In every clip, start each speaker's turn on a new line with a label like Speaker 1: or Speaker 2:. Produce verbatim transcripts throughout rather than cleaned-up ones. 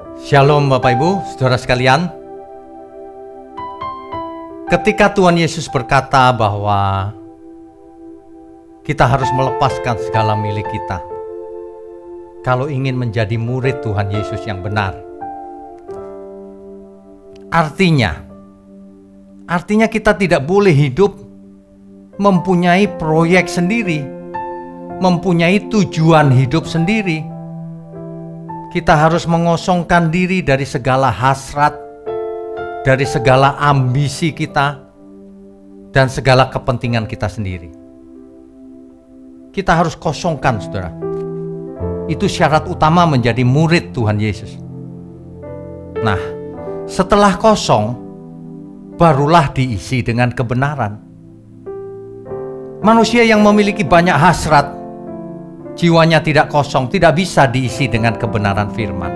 Speaker 1: Shalom Bapak Ibu, Saudara sekalian. Ketika Tuhan Yesus berkata bahwa kita harus melepaskan segala milik kita kalau ingin menjadi murid Tuhan Yesus yang benar. Artinya, artinya kita tidak boleh hidup mempunyai proyek sendiri, mempunyai tujuan hidup sendiri. Kita harus mengosongkan diri dari segala hasrat, dari segala ambisi kita, dan segala kepentingan kita sendiri. Kita harus kosongkan, saudara. Itu syarat utama menjadi murid Tuhan Yesus. Nah, setelah kosong, barulah diisi dengan kebenaran. Manusia yang memiliki banyak hasrat, jiwanya tidak kosong, tidak bisa diisi dengan kebenaran firman.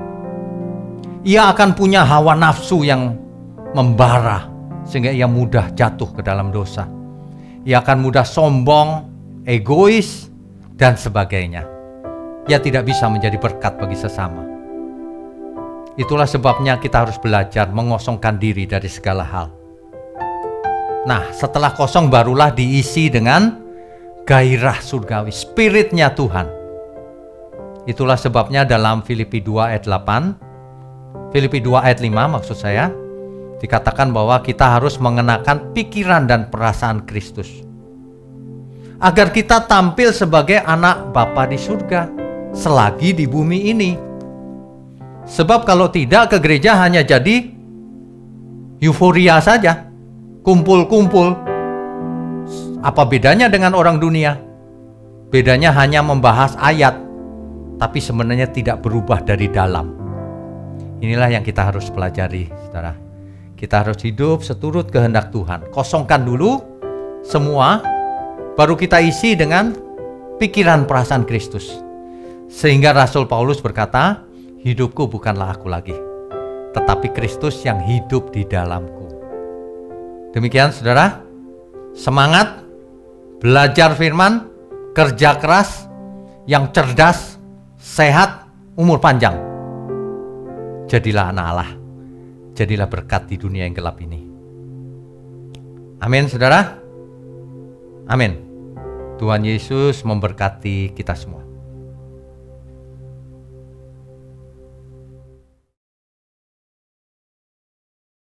Speaker 1: Ia akan punya hawa nafsu yang membara, sehingga ia mudah jatuh ke dalam dosa. Ia akan mudah sombong, egois, dan sebagainya. Ia tidak bisa menjadi berkat bagi sesama. Itulah sebabnya kita harus belajar mengosongkan diri dari segala hal. Nah, setelah kosong barulah diisi dengan gairah surgawi, spiritnya Tuhan. Itulah sebabnya dalam Filipi dua ayat delapan, Filipi dua ayat lima maksud saya, dikatakan bahwa kita harus mengenakan pikiran dan perasaan Kristus, agar kita tampil sebagai anak Bapa di surga selagi di bumi ini. Sebab kalau tidak, ke gereja hanya jadi euforia saja, kumpul-kumpul. Apa bedanya dengan orang dunia? Bedanya hanya membahas ayat, tapi sebenarnya tidak berubah dari dalam. Inilah yang kita harus pelajari, saudara. Kita harus hidup seturut kehendak Tuhan. Kosongkan dulu semua, baru kita isi dengan pikiran perasaan Kristus. Sehingga Rasul Paulus berkata, hidupku bukanlah aku lagi, tetapi Kristus yang hidup di dalamku. Demikian saudara, semangat, belajar firman, kerja keras, yang cerdas, sehat, umur panjang. Jadilah anak Allah, jadilah berkat di dunia yang gelap ini. Amin saudara. Amin. Tuhan Yesus memberkati kita semua.